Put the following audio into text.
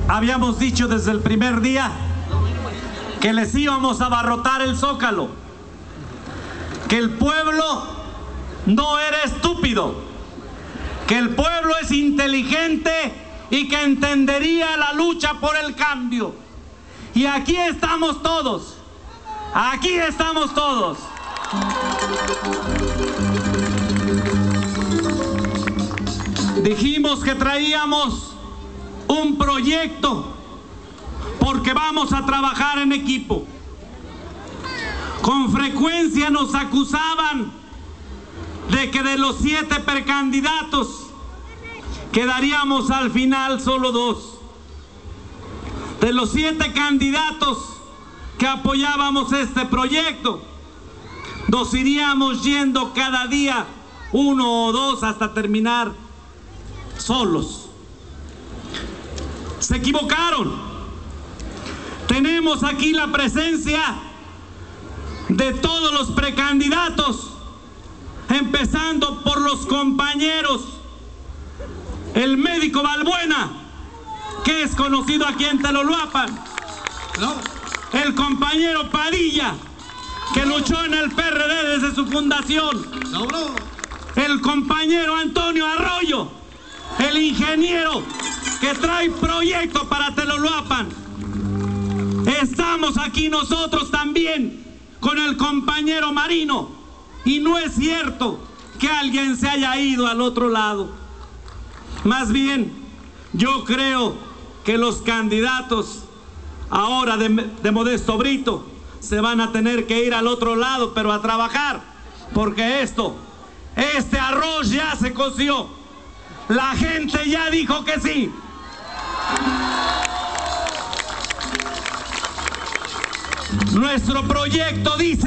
Habíamos dicho desde el primer día que les íbamos a abarrotar el Zócalo, que el pueblo no era estúpido, que el pueblo es inteligente y que entendería la lucha por el cambio. Y aquí estamos todos, aquí estamos todos. Dijimos que traíamos un proyecto porque vamos a trabajar en equipo. Con frecuencia nos acusaban de que de los 7 precandidatos quedaríamos al final solo 2. De los 7 candidatos que apoyábamos este proyecto, nos iríamos yendo cada día 1 o 2 hasta terminar solos. Se equivocaron. Tenemos aquí la presencia de todos los precandidatos, empezando por los compañeros. El médico Balbuena, que es conocido aquí en Teloluapan. El compañero Padilla, que luchó en el PRD desde su fundación. El compañero Antonio Arroyo, el ingeniero que trae proyecto para Teloluapan. Estamos aquí nosotros también con el compañero Marino, y no es cierto que alguien se haya ido al otro lado. Más bien, yo creo que los candidatos ahora de Modesto Brito se van a tener que ir al otro lado, pero a trabajar, porque este arroz ya se coció. La gente ya dijo que sí. Nuestro proyecto dice